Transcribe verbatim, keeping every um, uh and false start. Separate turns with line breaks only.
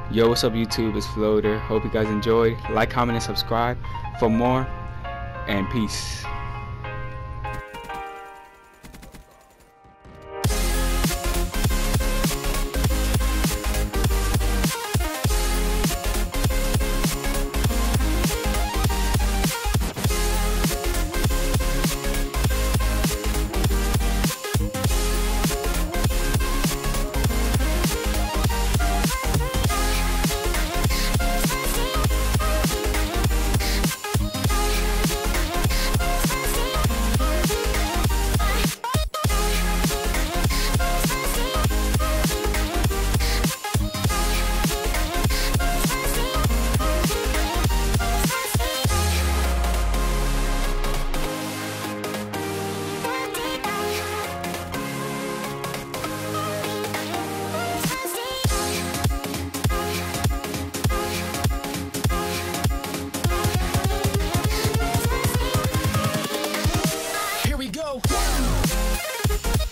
Yo, what's up YouTube? It's Floater. Hope you guys enjoyed. Like, comment, and subscribe for more. And peace.
Here we go.